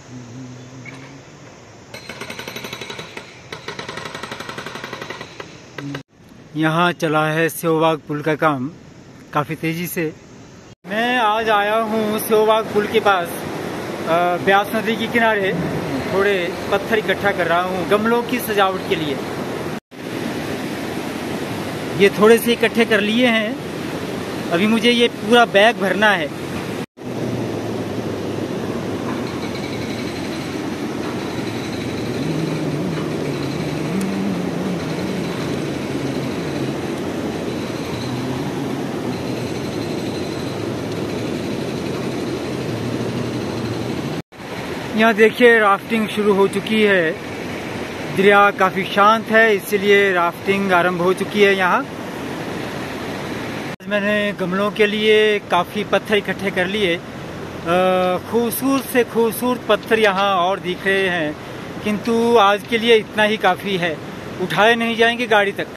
यहाँ चला है सेवबाग पुल का काम काफ़ी तेज़ी से। मैं आज आया हूँ सेवबाग पुल के पास ब्यास नदी के किनारे। थोड़े पत्थर इकट्ठा कर रहा हूँ गमलों की सजावट के लिए। ये थोड़े से इकट्ठे कर लिए हैं, अभी मुझे ये पूरा बैग भरना है। यहाँ देखिए राफ्टिंग शुरू हो चुकी है। दरिया काफ़ी शांत है, इसलिए राफ्टिंग आरंभ हो चुकी है। यहाँ मैंने गमलों के लिए काफ़ी पत्थर इकट्ठे कर लिए। खूबसूरत से खूबसूरत पत्थर यहाँ और दिख रहे हैं, किंतु आज के लिए इतना ही काफ़ी है, उठाए नहीं जाएंगे गाड़ी तक।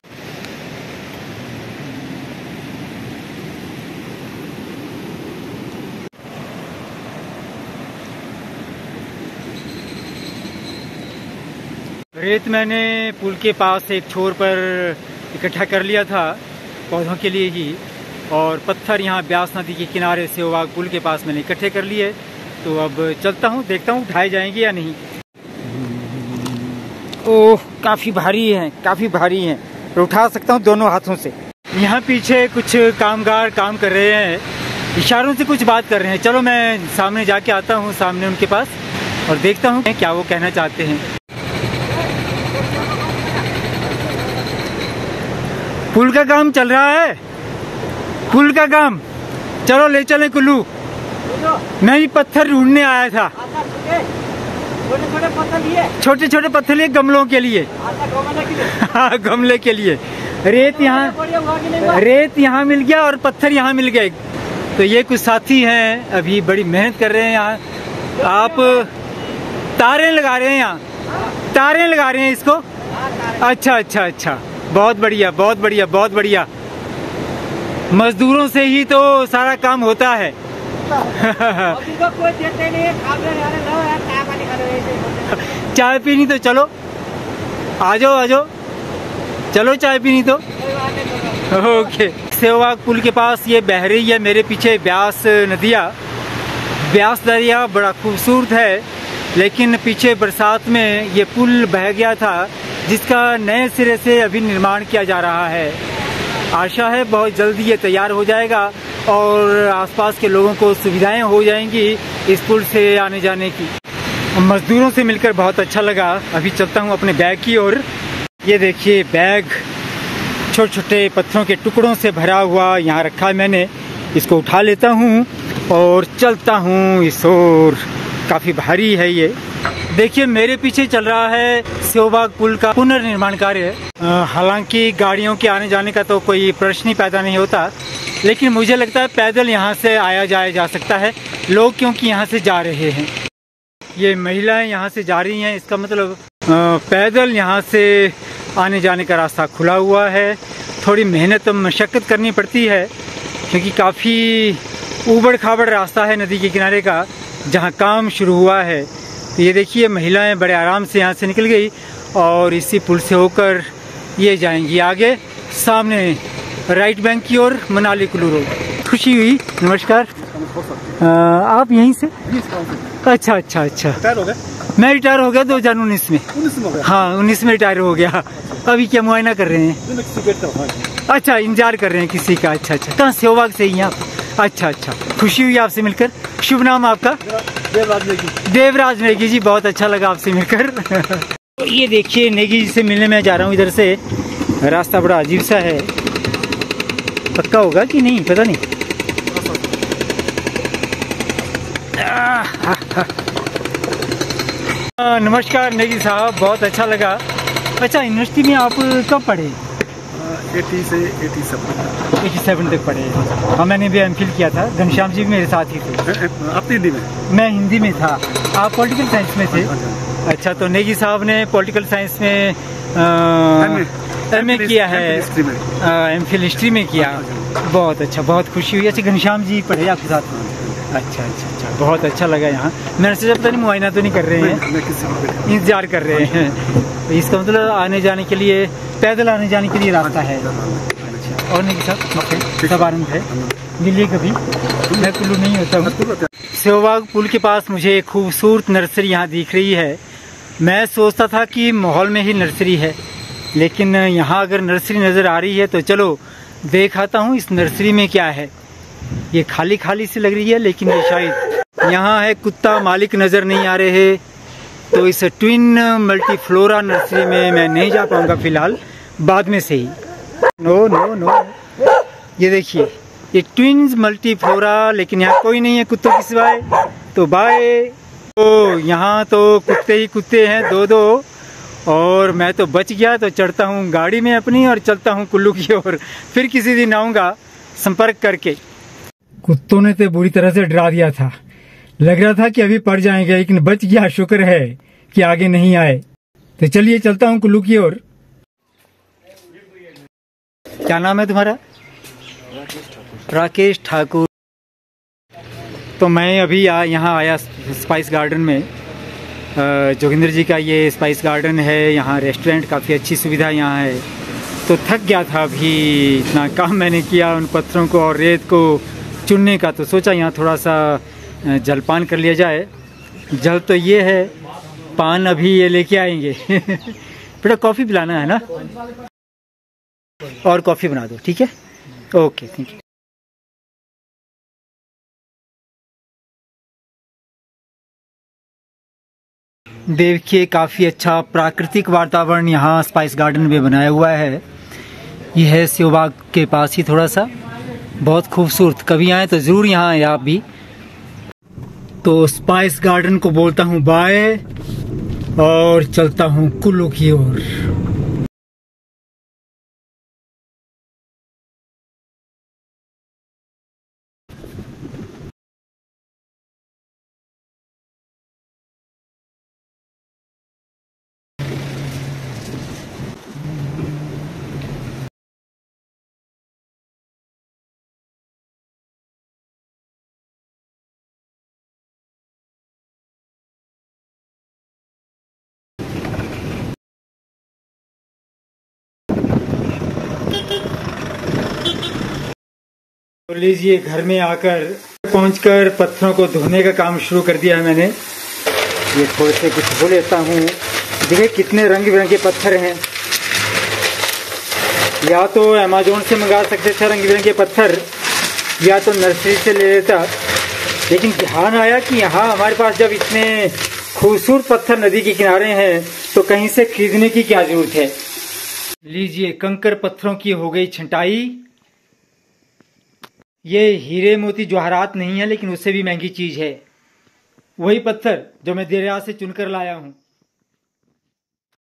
रेत मैंने पुल के पास एक छोर पर इकट्ठा कर लिया था पौधों के लिए ही, और पत्थर यहाँ ब्यास नदी के किनारे सेवबाग पुल के पास मैंने इकट्ठे कर लिए। तो अब चलता हूँ, देखता हूँ उठाए जाएंगे या नहीं। ओह, काफ़ी भारी हैं, काफ़ी भारी हैं, तो उठा सकता हूँ दोनों हाथों से। यहाँ पीछे कुछ कामगार काम कर रहे हैं, इशारों से कुछ बात कर रहे हैं। चलो मैं सामने जाके आता हूँ, सामने उनके पास, और देखता हूँ क्या वो कहना चाहते हैं। पुल का काम चल रहा है, पुल का काम। चलो ले चलें कुल्लू। मैं ही पत्थर ढूंढने आया था। छोटे छोटे पत्थर लिए गमलों के लिए। हाँ, गमले के लिए। रेत यहाँ मिल गया और पत्थर यहाँ मिल गए। तो ये कुछ साथी हैं, अभी बड़ी मेहनत कर रहे हैं यहाँ। आप तारें लगा रहे हैं, यहाँ तारें लगा रहे हैं इसको। अच्छा अच्छा अच्छा, बहुत बढ़िया बहुत बढ़िया बहुत बढ़िया। मजदूरों से ही तो सारा काम होता है। चाय पीनी तो चलो, आ जाओ आ जाओ, चलो चाय पीनी तो। ओके। सेवबाग पुल के पास ये बह रही है मेरे पीछे ब्यास नदिया। ब्यास दरिया बड़ा खूबसूरत है, लेकिन पीछे बरसात में ये पुल बह गया था, जिसका नए सिरे से अभी निर्माण किया जा रहा है। आशा है बहुत जल्दी ये तैयार हो जाएगा और आसपास के लोगों को सुविधाएं हो जाएंगी इस पुल से आने जाने की। मजदूरों से मिलकर बहुत अच्छा लगा। अभी चलता हूँ अपने बैग की ओर। ये देखिए बैग छोटे छोटे पत्थरों के टुकड़ों से भरा हुआ यहाँ रखा है मैंने। इसको उठा लेता हूँ और चलता हूँ इस ओर। काफ़ी भारी है ये। देखिए मेरे पीछे चल रहा है सेवबाग पुल का पुनर्निर्माण कार्य। हालांकि गाड़ियों के आने जाने का तो कोई प्रश्न ही पैदा नहीं होता, लेकिन मुझे लगता है पैदल यहाँ से आया जाया जा सकता है। लोग क्योंकि यहाँ से जा रहे हैं, ये महिलाएं यहाँ से जा रही हैं, इसका मतलब पैदल यहाँ से आने जाने का रास्ता खुला हुआ है। थोड़ी मेहनत मशक्क़त करनी पड़ती है, क्योंकि काफ़ी ऊबड़ खाबड़ रास्ता है नदी के किनारे का जहाँ काम शुरू हुआ है। तो ये देखिए महिलाएं बड़े आराम से यहाँ से निकल गई और इसी पुल से होकर ये जाएंगी आगे सामने राइट बैंक की ओर, मनाली कुल्लू रोड। खुशी हुई। नमस्कार। आप यहीं से? अच्छा अच्छा अच्छा। रिटायर हो गए? मैं रिटायर हो गया 2019 में। 19 में? हाँ 19 में रिटायर हो गया। अभी क्या मुआयना कर रहे हैं? अच्छा, इंतजार कर रहे हैं किसी का। अच्छा अच्छा। कहाँ? सेवबाग से ही आप? अच्छा अच्छा, खुशी हुई आपसे मिलकर। शुभ नाम आपका? देवराज नेगी जी, बहुत अच्छा लगा आपसे मिलकर। ये देखिए नेगी जी से मिलने में जा रहा हूँ इधर से। रास्ता बड़ा अजीब सा है, पक्का होगा कि नहीं पता नहीं। नमस्कार नेगी साहब, बहुत अच्छा लगा। अच्छा, यूनिवर्सिटी में आप कब पढ़े? 80 से 87 तक पढ़े। हाँ, मैंने भी एमफिल किया था। घनश्याम जी भी मेरे साथ ही थे। आप हिंदी में? मैं हिंदी में था। आप पॉलिटिकल साइंस में थे? अच्छा, तो नेगी साहब ने पॉलिटिकल साइंस में एमए किया है, एमफिल हिस्ट्री में किया। बहुत अच्छा, बहुत खुशी हुई। अच्छा, घनश्याम जी पढ़े आपके साथ? अच्छा अच्छा अच्छा, बहुत अच्छा लगा यहाँ। मैंने सोचा पता नहीं मुआयना तो नहीं कर रहे हैं, मैं किसी को इंतजार कर रहे हैं। तो इसका मतलब आने जाने के लिए, पैदल आने जाने के लिए रास्ता है। अच्छा, और नहीं सब सब आनंद है। मिलिए कभी, मैं कुल्लू नहीं होता हूँ। सेवाग पुल के पास मुझे एक खूबसूरत नर्सरी यहाँ दिख रही है। मैं सोचता था कि माहौल में ही नर्सरी है, लेकिन यहाँ अगर नर्सरी नज़र आ रही है तो चलो देख आता हूँ इस नर्सरी में क्या है। ये खाली खाली सी लग रही है, लेकिन ये शायद यहाँ है। कुत्ता मालिक नज़र नहीं आ रहे हैं, तो इस ट्विन मल्टीफ्लोरा नर्सरी में मैं नहीं जा पाऊँगा फ़िलहाल, बाद में से ही। नो नो नो, ये देखिए ये ट्विन्स मल्टीफ्लोरा, लेकिन यहाँ कोई नहीं है कुत्तों के सिवाय, तो बाय। तो यहाँ तो कुत्ते ही कुत्ते हैं, दो दो, और मैं तो बच गया। तो चढ़ता हूँ गाड़ी में अपनी और चलता हूँ कुल्लू की ओर। फिर किसी दिन आऊँगा संपर्क करके। कुत्तों ने तो बुरी तरह से डरा दिया था, लग रहा था कि अभी पड़ जाएंगे, लेकिन बच गया, शुक्र है कि आगे नहीं आए। तो चलिए चलता हूँ कुल्लू की ओर। क्या नाम है तुम्हारा? राकेश ठाकुर। तो मैं अभी यहाँ आया स्पाइस गार्डन में। जोगिंदर जी का ये स्पाइस गार्डन है। यहाँ रेस्टोरेंट, काफ़ी अच्छी सुविधा यहाँ है। तो थक गया था अभी, इतना काम मैंने किया उन पत्थरों को और रेत को चुनने का, तो सोचा यहाँ थोड़ा सा जलपान कर लिया जाए। जल तो ये है, पान अभी ये लेके आएंगे। बेटा कॉफ़ी पिलाना है ना, और कॉफ़ी बना दो, ठीक है? Okay, thank you. देखिए काफ़ी अच्छा प्राकृतिक वातावरण यहाँ स्पाइस गार्डन में बनाया हुआ है। ये है सेवाग के पास ही थोड़ा सा, बहुत खूबसूरत। कभी आए तो ज़रूर यहाँ आए आप भी। तो स्पाइस गार्डन को बोलता हूँ बाय, और चलता हूँ कुल्लू की ओर। तो लीजिए, घर में आकर पहुंचकर पत्थरों को धोने का काम शुरू कर दिया है मैंने। ये थोड़े से कुछ धो लेता हूँ। देखिए कितने रंग बिरंगे पत्थर हैं। या तो अमेज़न से मंगा सकते थे रंग बिरंगे पत्थर, या तो नर्सरी से ले लेता, लेकिन ध्यान आया कि यहाँ हमारे पास जब इतने खूबसूरत पत्थर नदी के किनारे हैं तो कहीं से खरीदने की क्या जरूरत है। लीजिए, कंकर पत्थरों की हो गई छंटाई। ये हीरे मोती जवाहरात नहीं है, लेकिन उससे भी महंगी चीज है। वही पत्थर जो मैं दरिया से चुनकर लाया हूँ।